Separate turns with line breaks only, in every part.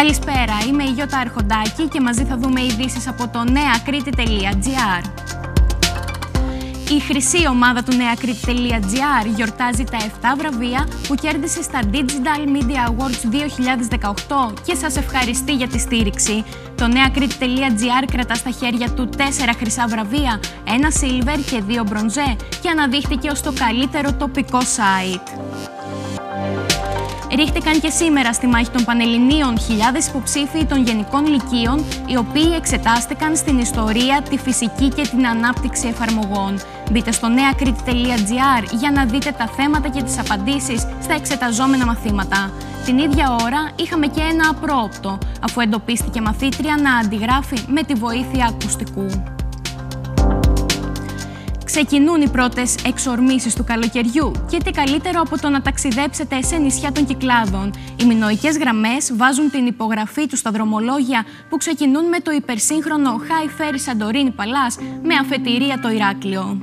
Καλησπέρα, είμαι η Γιώτα Αρχοντάκη και μαζί θα δούμε ειδήσεις από το neakriti.gr. Η χρυσή ομάδα του neakriti.gr γιορτάζει τα 7 βραβεία που κέρδισε στα Digital Media Awards 2018 και σας ευχαριστεί για τη στήριξη. Το neakriti.gr κρατά στα χέρια του 4 χρυσά βραβεία, 1 silver και 2 μπρονζέ και αναδείχθηκε ως το καλύτερο τοπικό site. Ρίχτηκαν και σήμερα στη μάχη των Πανελληνίων χιλιάδες υποψήφοι των Γενικών Λυκείων, οι οποίοι εξετάστηκαν στην ιστορία, τη φυσική και την ανάπτυξη εφαρμογών. Μπείτε στο neakriti.gr για να δείτε τα θέματα και τις απαντήσεις στα εξεταζόμενα μαθήματα. Την ίδια ώρα είχαμε και ένα απρόοπτο, αφού εντοπίστηκε μαθήτρια να αντιγράφει με τη βοήθεια ακουστικού. Ξεκινούν οι πρώτες εξορμήσεις του καλοκαιριού και τι καλύτερο από το να ταξιδέψετε σε νησιά των Κυκλάδων. Οι μινωικές γραμμές βάζουν την υπογραφή τους στα δρομολόγια που ξεκινούν με το υπερσύγχρονο High Ferry Santorini Palace με αφετηρία το Ηράκλειο.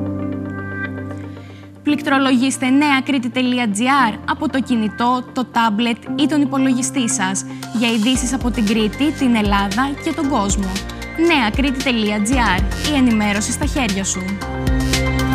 Πληκτρολογήστε neakriti.gr από το κινητό, το τάμπλετ ή τον υπολογιστή σας για ειδήσεις από την Κρήτη, την Ελλάδα και τον κόσμο. neakriti.gr, η ενημέρωση στα χέρια σου.